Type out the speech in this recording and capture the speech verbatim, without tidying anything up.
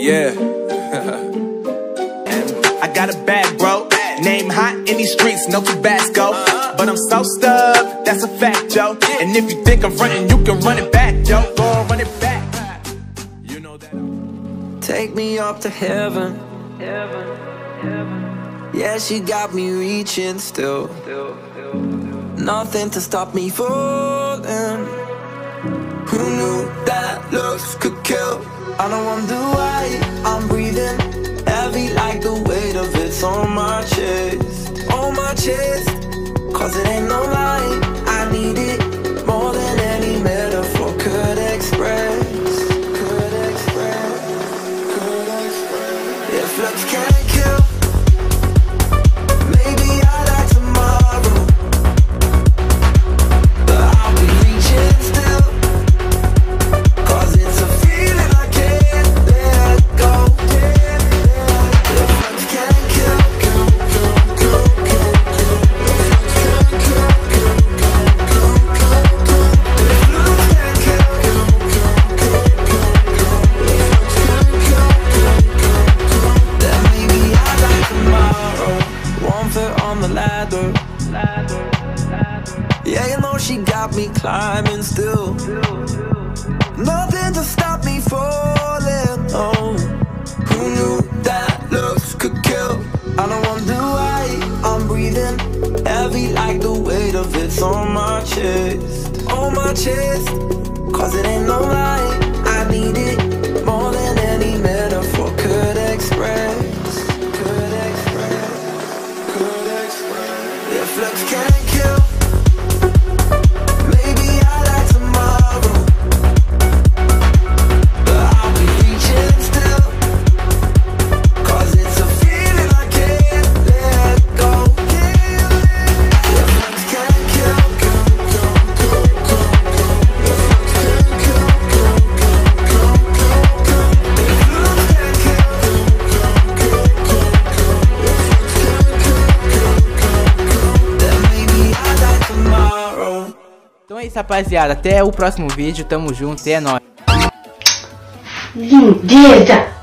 Yeah. I got a bag, bro. Name hot in these streets, no Tabasco. But I'm so stubbed, that's a fact, yo. And if you think I'm frontin', you can run it back, yo. Go on, run it back. You know that. Take me up to heaven. Heaven, heaven. Yeah, she got me reaching still. Nothing to stop me falling. Who knew that looks could kill? I don't wonder why I'm breathing heavy like the weight of it's on my chest. On my chest. Cause it ain't no lie, I need it more than any metaphor could express. Could express, could express. If looks can't kill, maybe I'll die tomorrow. But I'll be reaching still. Cause it's a feeling I can't let go. If looks can't kill, kill, kill, kill, kill, kill. Yeah, you know she got me climbing still. Nothing to stop me falling. Oh, who knew that looks could kill? I don't wonder why I'm breathing heavy like the weight of it's on my chest. On my chest. Cause it ain't no lie, I need it more than any metaphor could express. Could express, could express. If looks can't kill, maybe I'll die tomorrow. But I'll be reaching still. Cause it's a feeling I can't let go. If looks can't kill, kill, kill, kill, kill, kill. If looks can't kill, kill, kill, kill, kill, kill. If looks can't kill, kill, kill, kill, kill, kill. If looks can't kill, kill, kill, kill, then maybe I'll die tomorrow. Então é isso, rapaziada. Até o próximo vídeo. Tamo junto e é nóis. Lindeza!